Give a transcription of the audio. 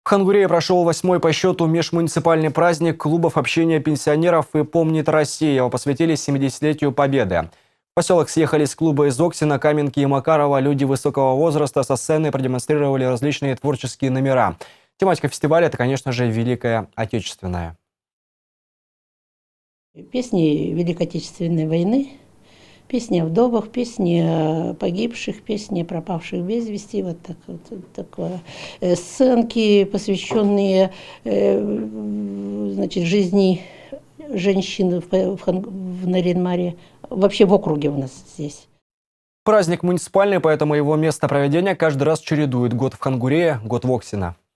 В Хангурее прошел 8-й по счету межмуниципальный праздник клубов общения пенсионеров и «Помнит Россия». Его посвятили 70-летию Победы. В поселок съехались клубы из Оксина, Каменки и Макарова. Люди высокого возраста со сцены продемонстрировали различные творческие номера. Тематика фестиваля – это, конечно же, Великая Отечественная. Песни Великой Отечественной войны, песни о вдовах, песни о погибших, песни о пропавших без вести, такое. Сценки, посвященные жизни женщин в Нарьян-Маре, вообще в округе у нас здесь. Праздник муниципальный, поэтому его место проведения каждый раз чередует: год в Хангурее, год в Оксино.